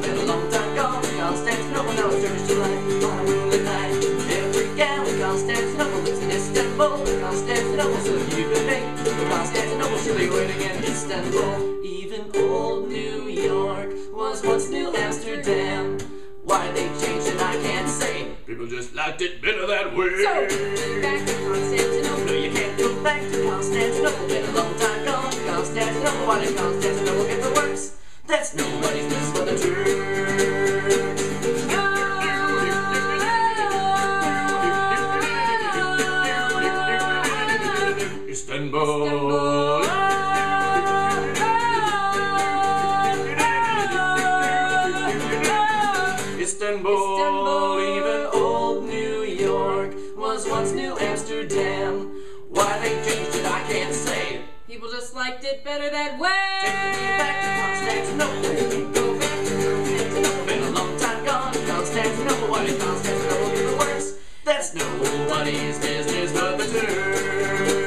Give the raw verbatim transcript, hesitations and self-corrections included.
been a long time gone. Constantinople, now it's Turkish delight on a moonlit night. Every gal in Constantinople lives in Istanbul. Constantinople, so you can make Constantinople, she'll be waiting in Istanbul. Even old New York was once New Amsterdam. Why they changed it, I can't say. People just liked it better that way. So, back to Constantinople. No, you can't go back to Constantinople. Been a long time gone. Constantinople, why did Constantinople get the works? That's nobody's business but the Turks. Istanbul. Istanbul, even old New York was once New Amsterdam. Why they changed it, I can't say. People just liked it better that way. Take me back to Constantinople. Go back to Constantinople. Been a long time gone. Constantinople, why did Constantinople get the works? That's nobody's business but the Turks.